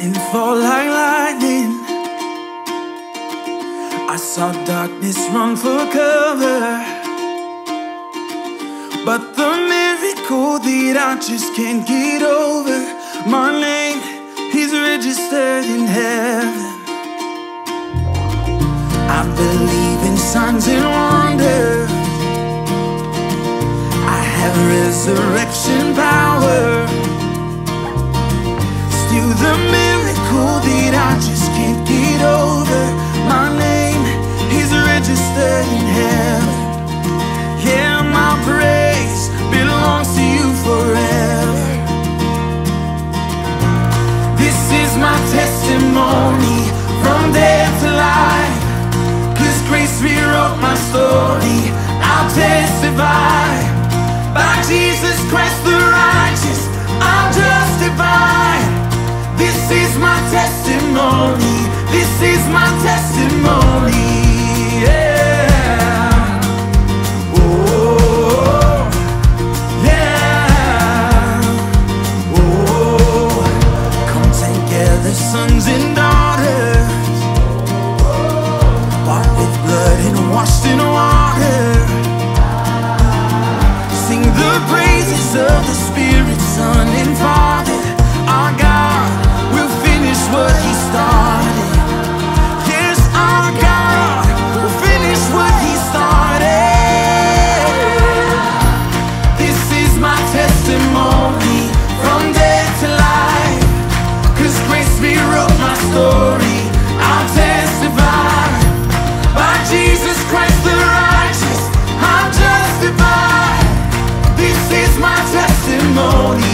and fall like lightning. I saw darkness run for cover, but the miracle that I just can't get over, my name is registered in heaven. I believe in signs and wonders. I have resurrection power. Still the miracle that I just can't get over, my name is registered in heaven. Yeah, my praise belongs to you forever. This is my testimony from death to life, 'cause grace rewrote my story. I'll testify, by Jesus Christ the righteous, I'm justified. This is my testimony, this is my testimony, yeah. Oh, yeah. Oh, come together, sons and daughters, bought with blood and washed in water. Sing the praises of the Spirit, Son, and Father. Our God will finish what He started. Yes, our God will finish what He started. This is my testimony from death to life, 'cause grace rewrote my story. I'll testify, by Jesus Christ the righteous, I'm justified. This is my testimony.